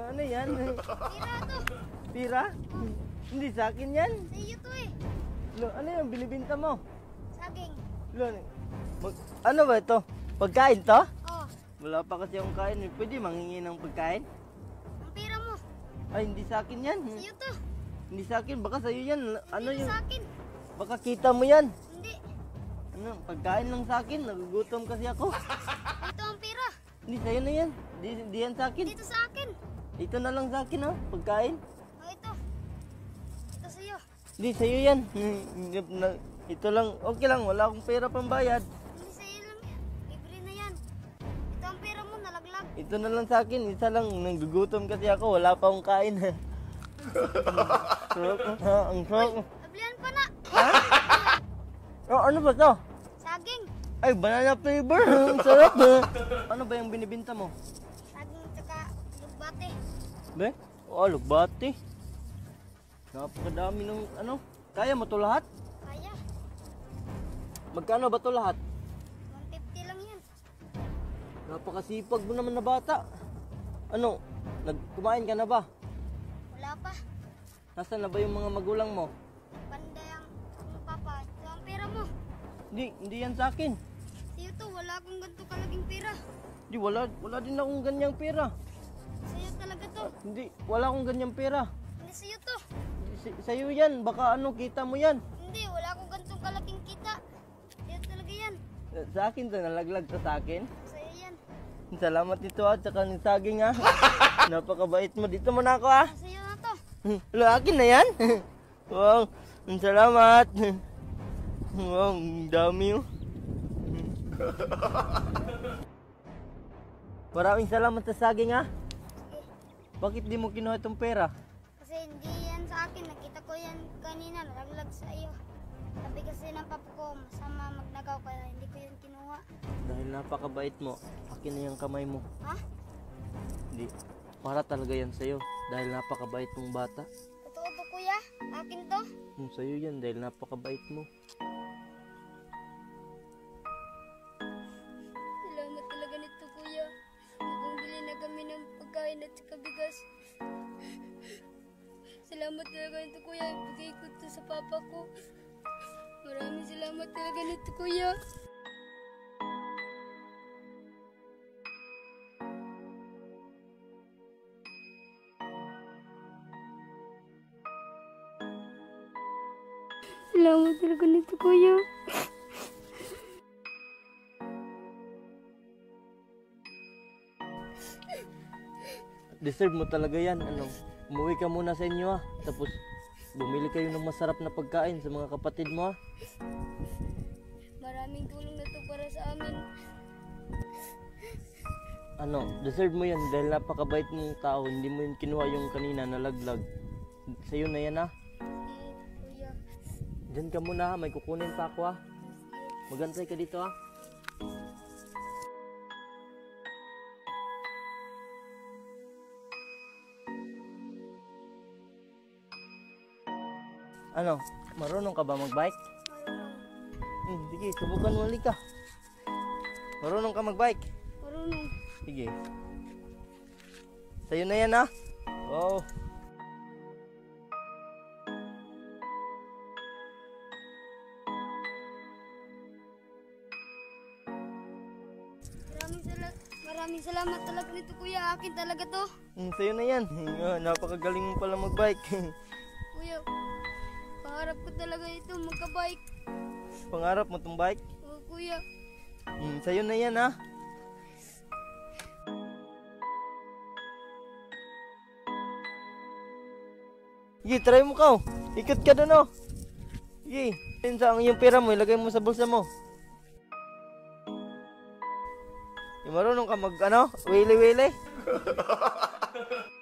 Ano yan? Pira to. Pira? Hindi sa akin yan. Sa iyo to eh. Lo, ano yung binibinta mo? Saging. Lo, ano ba ito? Pagkain to? Oh, Wala pa kasi akong kain. Pwede mangingi ng pagkain? ang pira mo. Ay, hindi sa akin yan. Sa iyo to. Hindi sa akin. Baka sa'yo yan. Ano Hindi yung... sa akin. Baka kita mo yan. Hindi. Ano, pagkain lang sa akin. Nagugutom kasi ako. Ito ang pira. Hindi sa'yo na yan. Hindi yan sa akin. Dito sa akin. Ito na lang sa akin, ha? Pagkain. Oh, ito. Ito sa iyo. Hindi, sa'yo yan. Ito lang. Okay lang. Wala akong pera pambayad. Hindi sa iyo lang yan. Libre na yan. Ito ang pira mo, nalaglag. Ito na lang sa akin. Isa lang. Nagugutom kasi ako. Wala pa akong kain. Sarap. Ha? Ang sarap. Ablihan pa na. Ha? Oh, ano ba to? Saging. Ay, banana flavor. Ang sarap. Ano ba yung binibinta mo? Saging tsaka lugbate. Be? Oh, lugbati. Napakadami ng ano. Kaya mo to lahat? Kaya. Magkano ba to lahat? 150 lang yan. Napakasipag mo naman na bata. Ano? Kumain ka na ba? Wala pa. Nasaan na ba yung mga magulang mo? Panday ang papa. Ito ang pira mo. Hindi yan sa akin. Sa'yo to, wala akong ganito kalaging pira. Di, wala din akong ganyang pera. Sa'yo talaga to. Hindi, wala akong ganyang pera. Hindi sa'yo to. Sa'yo yan, baka ano, kita mo yan. Hindi, wala akong ganitong kalaking kita. Sa'yo talaga yan. Sa akin to, nalaglag to sa akin. Sa'yo yan. Salamat nito at saka ng saging ha. Napakabait mo. Dito mo na ako ha. Sa'yo na to. Lo, akin na yan. Wow, salamat. Wow, ang dami oh. Maraming salamat sa saging ha. Sige. Bakit di mo kinuha itong pera? Kasi hindi yan sa akin. Nakita ko yan kanina. Nalaglag sa iyo. Sabi kasi ng papa ko, masama magnagaw kaya hindi ko yan kinuha. Dahil napakabait mo, akin na yung kamay mo. Ha? Hindi, para talaga yan sa'yo. Dahil napakabait mong bata. Totoo to kuya? Akin to? Sa'yo yan dahil napakabait mo. Salamat talaga nito kuya. Bumili na kami ng pagkain at saka bigas. Salamat talaga nito kuya. Ibigay ko to sa papa ko. Maraming salamat talaga nito kuya. Salamat talaga nito kuya. Deserve mo talaga yan. Ano, umuwi ka muna sa inyo ha. Tapos bumili kayo ng masarap na pagkain sa mga kapatid mo ha. Maraming tulong na to para sa amin. Ano, deserve mo yan dahil napakabait mong tao. Hindi mo yun kinuha yung kanina na laglag. Sa'yo na yan ha. Kuya. Diyan ka muna ha. May kukunin pa ako ha. Magantay ka dito ha. Ano, marunong ka ba magbike? Sige, subukan mo ulit ka. Marunong ka magbike? Marunong. Sige. Sa'yo na yan ha. Wow. Maraming salamat talaga nito kuya. Akin talaga to. Sa'yo na yan. Napakagaling mo pala magbike. Kuya, pangarap ko talaga ito magka-bike. Pangarap mo tong bike? Oo kuya. Sa'yo na yan ha. Sige, try mo ka. Ikot ka doon oh. Sige, yung pera mo, ilagay mo sa bulsa mo. Marunong ka mag, ano, wili-wili.